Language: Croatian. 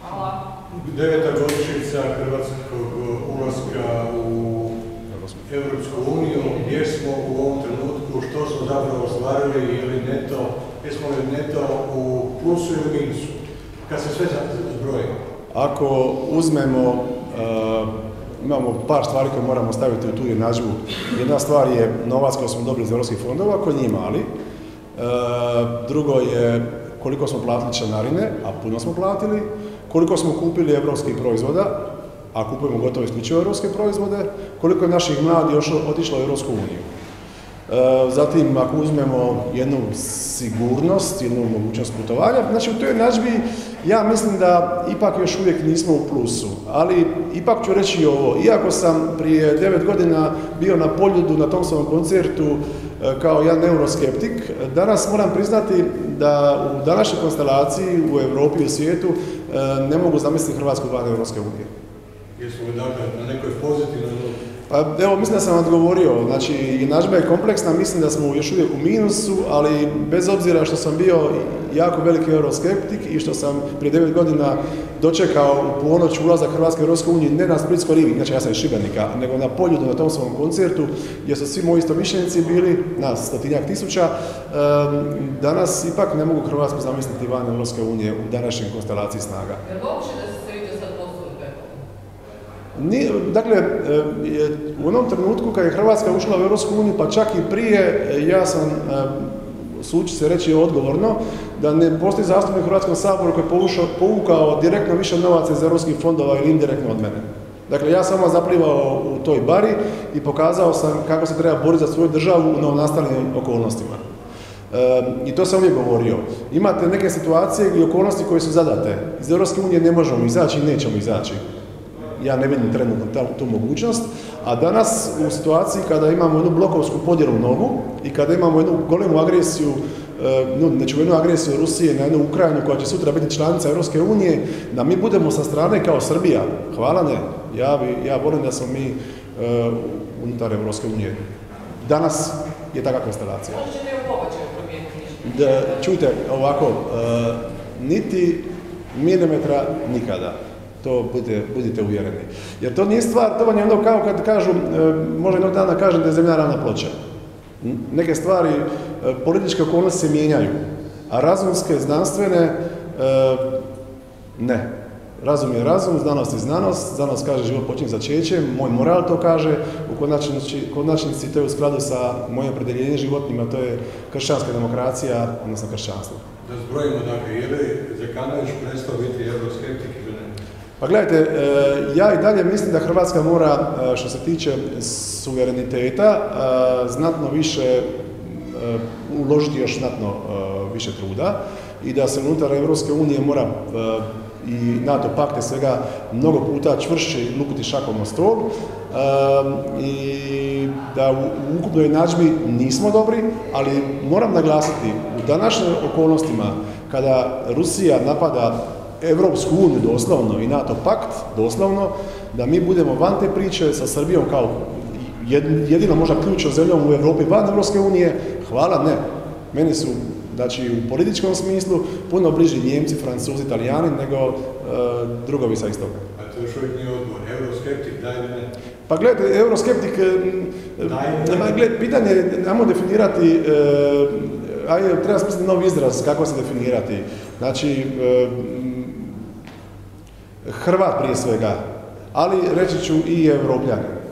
Hvala. 9. godišnjica hrvatskog ulaska u Europsku uniju, gdje smo u ovom trenutku, što smo zapravo ostvarili ili neto, jesmo li neto u plusu ili minusu, kad se sve zbroji? Ako uzmemo, imamo par stvari koje moramo staviti u tu jednadžbu. Jedna stvar je novac koji smo dobili iz europskih fondova, koji nije mali. Drugo je koliko smo platili članarine, a puno smo platili. Koliko smo kupili evropskih proizvoda, a kupujemo gotovo isključivo evropske proizvode. Koliko je naših mladih još otišlo u Europsku uniju. Zatim, ako uzmemo jednu sigurnost, jednu mogućnost putovanja, znači u toj jednadžbi ja mislim da ipak još uvijek nismo u plusu, ali ipak ću reći i ovo, iako sam prije 9 godina bio na Poljudu na Thompsonovom koncertu kao jedan euroskeptik, danas moram priznati da u današnjoj konstelaciji u Europi i u svijetu ne mogu zamisliti Hrvatsku van Europske unije. Jesmo li dakle na nekoj pozitivnoj notu? Pa evo, mislim da sam odgovorio, znači jednadžba je kompleksna, mislim da smo još uvijek u minusu, ali bez obzira što sam bio jako veliki euroskeptik i što sam prije 9 godina dočekao u ponoć ulazak Hrvatske u Europsku uniju, ne na Splitskoj rivi, znači ja sam iz Šibenika, nego na Poljudu na Thompsonovom koncertu, gdje su svi moji istomišljenici bili, na 100-tinjak, danas ipak ne mogu Hrvatsku zamisliti van Europske unije u današnjoj konstelaciji snaga. Jer moguće da se vidio sad postoji Dakle, u onom trenutku kad je Hrvatska ušla u Europsku uniju, pa čak i prije, ja sam, suči se reći odgovorno, da ne postoji zastupnik u Hrvatskom saboru koji je povukao direktno više novaca iz europskih fondova ili indirektno od mene. Dakle, ja sam zaplivao u toj bari i pokazao sam kako se treba boriti za svoju državu u novonastalim okolnostima. I to sam uvijek govorio. Imate neke situacije i okolnosti koje su zadate. Iz Europske unije ne možemo izaći i nećemo izaći. Ja ne vidim trenutno tu mogućnost, a danas u situaciji kada imamo jednu blokovsku podjelu nogu i kada imamo jednu golemu agresiju, jednu agresiju Rusije na jednu Ukrajinu koja će sutra biti članica Europske unije, da mi budemo sa strane kao Srbija, hvala ne, ja volim da smo mi unutar Europske unije. Danas je takva konstelacija. Čujte, ovako, niti milimetra nikada. To budite uvjereni. Jer to nije stvar, to vam je ono kao kad kažu, možda jednog dana kažem da je zemlja ravna ploča. Neke stvari, političke okolnosti se mijenjaju, a razumske, znanstvene, ne. Razum je razum, znanost je znanost, znanost kaže život počinje začećem, moj moral to kaže, u konačnici to je u skladu sa mojim opredjeljenjem životnim, to je kršćanska demokracija, odnosno kršćanstvo. Da zbrojimo, dakle, je li Zekanović prestao biti euroskeptik ili ne? Pa gledajte, ja i dalje mislim da Hrvatska mora, što se tiče suvereniteta, znatno više uložiti još znatno više truda i da se unutar Europske unije mora i NATO pakte svega mnogo puta čvršće lupiti šakom o stol i da u ukupnoj jednadžbi nismo dobri, ali moram naglasiti u današnjim okolnostima kada Rusija napada Europsku uniju doslovno i NATO pakt doslovno, da mi budemo van te priče sa Srbijom kao jedino možda ključnom zemljom u Europi van Europske unije, hvala ne. Meni su, znači u političkom smislu, puno bliži Njemci, Francuzi, Italijani nego drugovi sa istoga. A to još uvijek nije odgovor. Euroskeptik, da ili ne? Pa gledajte, euroskeptik, pitanje je, namo definirati, treba smisliti novi izraz kako se definirati. Znači, Hrvat prije svega, ali reći ću i Evropljani.